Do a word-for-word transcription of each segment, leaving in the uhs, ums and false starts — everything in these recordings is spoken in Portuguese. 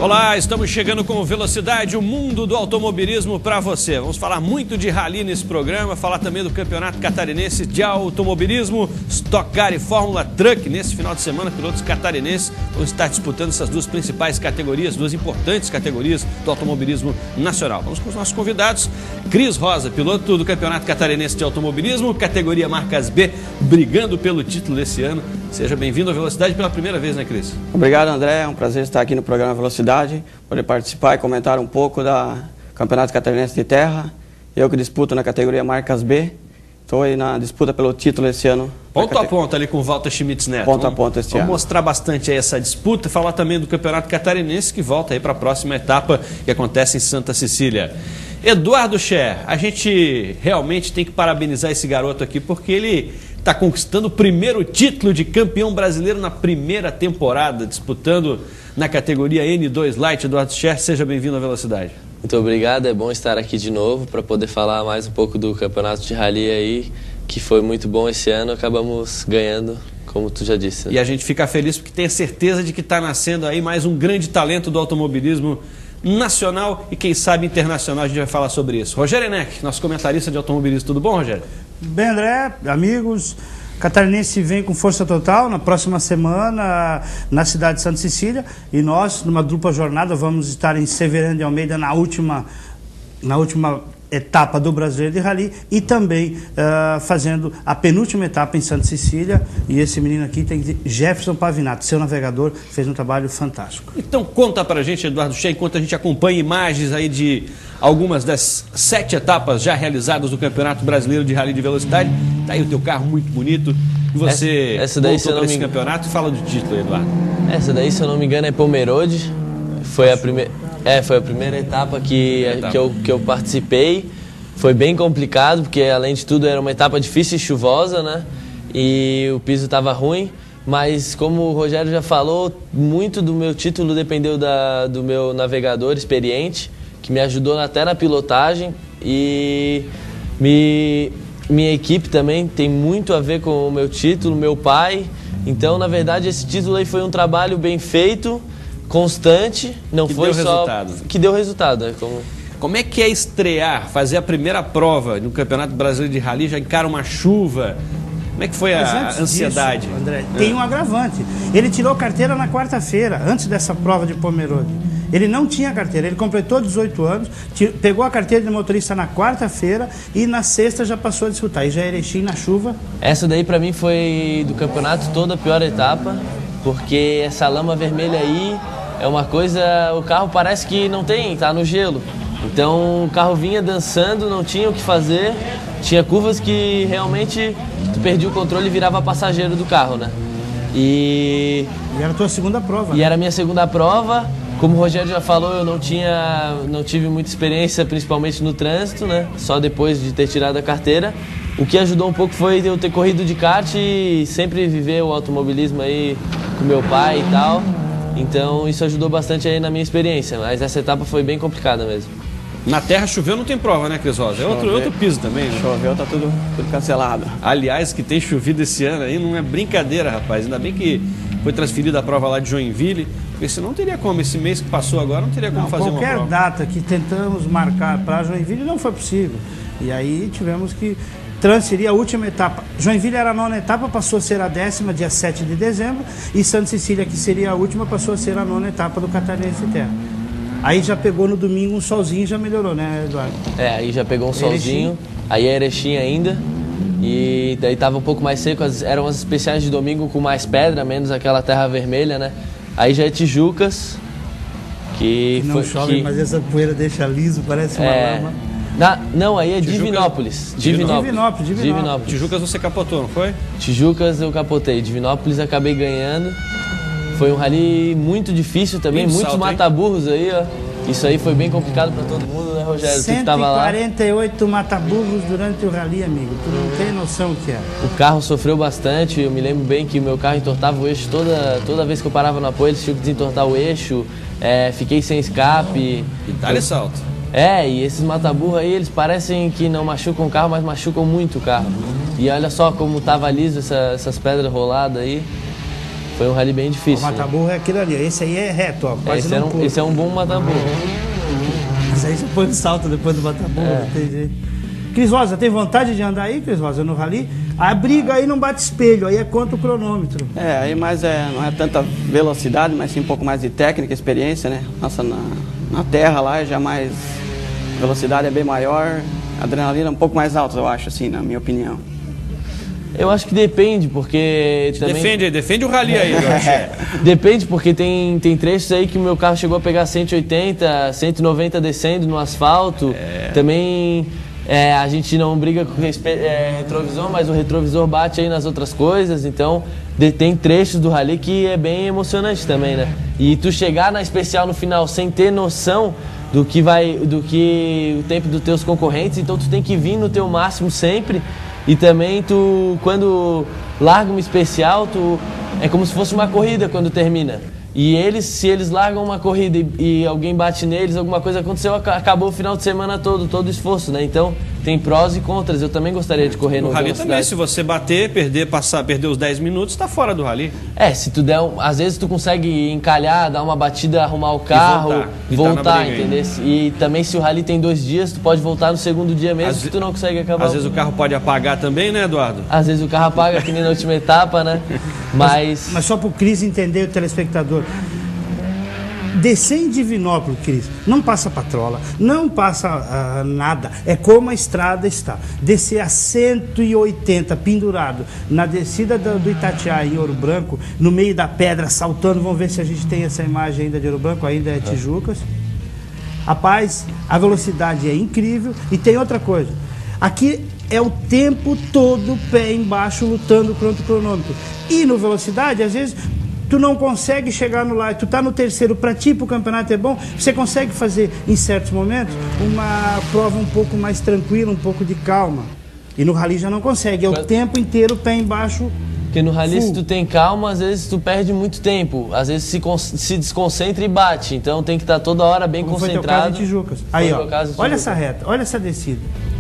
Olá, estamos chegando com Velocidade, o mundo do automobilismo para você. Vamos falar muito de rally nesse programa, falar também do Campeonato Catarinense de Automobilismo, Stock Car e Fórmula Truck. Nesse final de semana, pilotos catarinenses vão estar disputando essas duas principais categorias, duas importantes categorias do automobilismo nacional. Vamos com os nossos convidados. Cris Rosa, piloto do Campeonato Catarinense de Automobilismo, categoria Marcas B, brigando pelo título desse ano. Seja bem-vindo à Velocidade pela primeira vez, né, Cris? Obrigado, André. É um prazer estar aqui no programa Velocidade, poder participar e comentar um pouco da Campeonato Catarinense de Terra. Eu que disputo na categoria Marcas B. Estou aí na disputa pelo título esse ano. Ponto a ponto ali com o Walter Schmitz Neto. Ponto a ponto este ano. Vamos mostrar bastante aí essa disputa, falar também do Campeonato Catarinense, que volta aí para a próxima etapa que acontece em Santa Cecília. Eduardo Scher, a gente realmente tem que parabenizar esse garoto aqui, porque ele está conquistando o primeiro título de campeão brasileiro na primeira temporada, disputando na categoria N dois Light. Eduardo Scher, seja bem-vindo à Velocidade. Muito obrigado, é bom estar aqui de novo para poder falar mais um pouco do campeonato de rally aí, que foi muito bom esse ano, acabamos ganhando, como tu já disse. Né? E a gente fica feliz porque tem a certeza de que está nascendo aí mais um grande talento do automobilismo nacional e quem sabe internacional. A gente vai falar sobre isso. Rogério Eneck, nosso comentarista de automobilismo. Tudo bom, Rogério? Bem, André, amigos, Catarinense vem com força total na próxima semana na cidade de Santa Cecília e nós, numa dupla jornada, vamos estar em Severino de Almeida na última, na última etapa do Brasileiro de Rally e também uh, fazendo a penúltima etapa em Santa Cecília. E esse menino aqui tem Jefferson Pavinato, seu navegador, fez um trabalho fantástico. Então conta pra gente, Eduardo Scher, enquanto a gente acompanha imagens aí de algumas das sete etapas já realizadas do Campeonato Brasileiro de Rally de Velocidade. Tá aí o teu carro muito bonito. E você essa, essa daí, voltou para esse me... campeonato e fala do título, Eduardo. Essa daí, se eu não me engano, é Pomerode. Foi a primeira, é, foi a primeira etapa que, etapa. Que, eu, que eu participei. Foi bem complicado, porque além de tudo era uma etapa difícil e chuvosa, né? E o piso estava ruim. Mas como o Rogério já falou, muito do meu título dependeu da, do meu navegador experiente, que me ajudou até na pilotagem. E me, minha equipe também tem muito a ver com o meu título, meu pai. Então, na verdade, esse título aí foi um trabalho bem feito, constante, não que foi deu só resultado. Que deu resultado. É como... Como é que é estrear, fazer a primeira prova no Campeonato Brasileiro de Rally, já encara uma chuva? Como é que foi a ansiedade? Disso, André, tem um agravante. Ele tirou carteira na quarta-feira, antes dessa prova de Pomerode. Ele não tinha carteira, ele completou dezoito anos, pegou a carteira de motorista na quarta-feira e na sexta já passou a disputar. E já é Erechim na chuva. Essa daí pra mim foi do campeonato toda a pior etapa, porque essa lama vermelha aí é uma coisa, o carro parece que não tem, tá no gelo. Então o carro vinha dançando, não tinha o que fazer, tinha curvas que realmente tu perdia o controle e virava passageiro do carro, né? E... E era a tua segunda prova. E né? era a minha segunda prova. Como o Rogério já falou, eu não tinha, não tive muita experiência, principalmente no trânsito, né? Só depois de ter tirado a carteira. O que ajudou um pouco foi eu ter corrido de kart e sempre viver o automobilismo aí com meu pai e tal. Então isso ajudou bastante aí na minha experiência, mas essa etapa foi bem complicada mesmo. Na terra choveu não tem prova, né, Cris Rosa? É outro, outro piso também, né? Choveu, tá tudo, tudo cancelado. Aliás, que tem chovido esse ano aí não é brincadeira, rapaz. Ainda bem que foi transferida a prova lá de Joinville, porque senão não teria como. Esse mês que passou agora não teria como não, fazer uma prova. Qualquer data que tentamos marcar para Joinville não foi possível. E aí tivemos que transferir a última etapa. Joinville era a nona etapa, passou a ser a décima, dia sete de dezembro. E Santa Cecília, que seria a última, passou a ser a nona etapa do Catarinense de Terra. Aí já pegou no domingo um solzinho e já melhorou, né, Eduardo? É, aí já pegou um solzinho, aí é Erechim ainda, e daí tava um pouco mais seco, eram as especiais de domingo com mais pedra, menos aquela terra vermelha, né? Aí já é Tijucas, que, que não foi... chove, que... mas essa poeira deixa liso, parece uma é... lama. Na... Não, aí é Tijucas... Divinópolis. Divinópolis. Divinópolis, Divinópolis. Divinópolis. Tijucas você capotou, não foi? Tijucas eu capotei, Divinópolis acabei ganhando. Foi um rally muito difícil também, Bem muitos mata-burros aí, ó. Isso aí foi bem complicado para todo mundo, né, Rogério? Tu que tava lá. cento e quarenta e oito mata-burros durante o rally, amigo. Tu não tem noção o que é. O carro sofreu bastante. Eu me lembro bem que o meu carro entortava o eixo toda, toda vez que eu parava no apoio, eles tinham que desentortar o eixo. É, fiquei sem escape. E dá-lhe salto. É, e esses mata-burros aí, eles parecem que não machucam o carro, mas machucam muito o carro. E olha só como tava liso essa, essas pedras roladas aí. Foi um rally bem difícil. O mata-burro é aquilo ali, esse aí é reto, ó, quase esse, é um, esse é um bom mata-burro. Mas aí você põe no salto depois do mata-burro, É. não tem jeito. Cris Rosa, tem vontade de andar aí, Cris Rosa, no rally? A briga aí não bate espelho, aí é contra o cronômetro. É, aí mais é, não é tanta velocidade, mas sim um pouco mais de técnica, experiência, né? Nossa, na, na terra lá já mais, a velocidade é bem maior, a adrenalina é um pouco mais alta, eu acho, assim, na minha opinião. Eu acho que depende, porque também... Defende, defende o rally aí, Rocha. Depende, porque tem, tem trechos aí que o meu carro chegou a pegar cento e oitenta, cento e noventa descendo no asfalto. É. Também é, a gente não briga com respe... é, retrovisor, mas o retrovisor bate aí nas outras coisas. Então de, tem trechos do rally que é bem emocionante também, né? E tu chegar na especial no final sem ter noção do que vai, do que o tempo dos teus concorrentes, então tu tem que vir no teu máximo sempre. E também tu, quando larga uma especial, tu, é como se fosse uma corrida quando termina. E eles, se eles largam uma corrida e, e alguém bate neles, alguma coisa aconteceu, acabou o final de semana todo, todo o esforço, né? Então tem prós e contras. Eu também gostaria de correr no rally também, se você bater, perder, passar, perder os dez minutos, tá fora do rally. É, se tu der, um, às vezes tu consegue encalhar, dar uma batida, arrumar o carro, e voltar, e voltar, tá entendeu? E também se o rally tem dois dias, tu pode voltar no segundo dia mesmo, Às se tu não consegue acabar. Às vezes o carro pode apagar também, né, Eduardo? Às vezes o carro apaga, que nem na última etapa, né? Mas... Mas só pro Cris entender, o telespectador. Descer em Divinópolis, Cris, não passa patrola, não passa uh, nada, é como a estrada está. Descer a cento e oitenta pendurado na descida do, do Itatiaia em Ouro Branco, no meio da pedra, saltando, vamos ver se a gente tem essa imagem ainda de Ouro Branco, ainda é Tijucas. Rapaz, a velocidade é incrível e tem outra coisa, aqui é o tempo todo pé embaixo lutando contra o cronômetro. E no velocidade, às vezes... tu não consegue chegar no lá, tu tá no terceiro, para ti, pro campeonato é bom, você consegue fazer, em certos momentos, uma prova um pouco mais tranquila, um pouco de calma. E no rally já não consegue, é o tempo inteiro pé embaixo. Porque no rally, full. Se tu tem calma, às vezes tu perde muito tempo, às vezes se, se desconcentra e bate, então tem que estar toda hora bem Como concentrado. Foi teu caso de Tijucas. Aí, ó, olha essa reta, olha essa descida.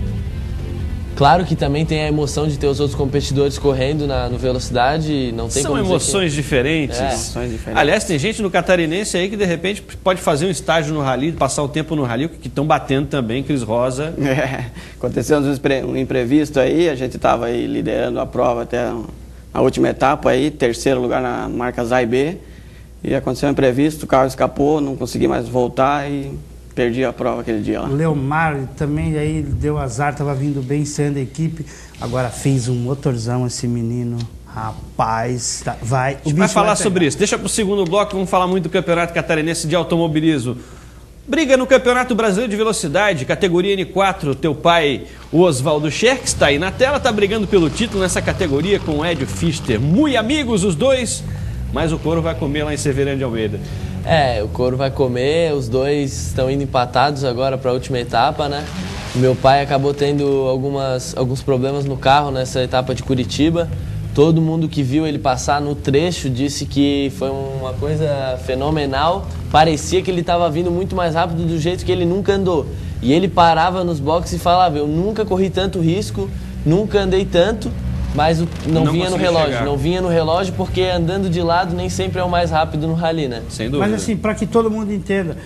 Claro que também tem a emoção de ter os outros competidores correndo na no velocidade, não tem São como emoções que... diferentes. É. Emoções diferentes. Aliás, tem gente no Catarinense aí que de repente pode fazer um estágio no rally, passar o tempo no rally, que estão batendo também, Cris Rosa. É, aconteceu um imprevisto aí, a gente estava aí liderando a prova até a última etapa aí, terceiro lugar na marcas A e B, e aconteceu um imprevisto, o carro escapou, não consegui mais voltar e perdi a prova aquele dia lá. O Leomar também aí deu azar, estava vindo bem sendo a equipe, agora fez um motorzão esse menino. Rapaz, tá, vai. A gente vai falar sobre isso. Deixa para o segundo bloco, vamos falar muito do Campeonato Catarinense de Automobilismo. Briga no Campeonato Brasileiro de Velocidade, categoria N quatro. Teu pai, o Oswaldo Scherk, está aí na tela, está brigando pelo título nessa categoria com o Edio Fister. Muito amigos os dois, mas o couro vai comer lá em Severino de Almeida. É, o couro vai comer, os dois estão indo empatados agora para a última etapa, né? Meu pai acabou tendo algumas, alguns problemas no carro nessa etapa de Curitiba. Todo mundo que viu ele passar no trecho disse que foi uma coisa fenomenal. Parecia que ele estava vindo muito mais rápido do jeito que ele nunca andou. E ele parava nos boxes e falava, eu nunca corri tanto risco, nunca andei tanto, mas não, não vinha no relógio. Chegar. Não vinha no relógio porque andando de lado nem sempre é o mais rápido no rally, né? Sem dúvida. Mas assim, para que todo mundo entenda,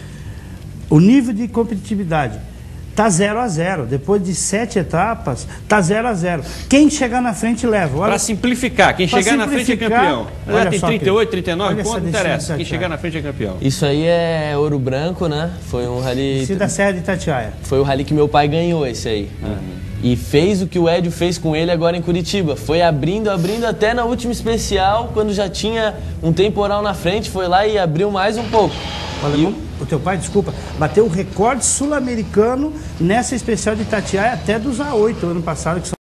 o nível de competitividade tá zero a zero. Depois de sete etapas, tá zero a zero. Quem chegar na frente leva. Para simplificar, quem chegar na frente é campeão. Já tem trinta e oito, trinta e nove, quanto interessa? Quem chegar na frente é campeão. Isso aí é Ouro Branco, né? Foi um rally... Descida da Serra de Itatiaia. Foi o rally que meu pai ganhou, esse aí. Uhum. E fez o que o Edio fez com ele agora em Curitiba. Foi abrindo, abrindo até na última especial, quando já tinha um temporal na frente, foi lá e abriu mais um pouco. Olha, e... o teu pai, desculpa, bateu o recorde sul-americano nessa especial de Itatiaia até dos A oito ano passado, que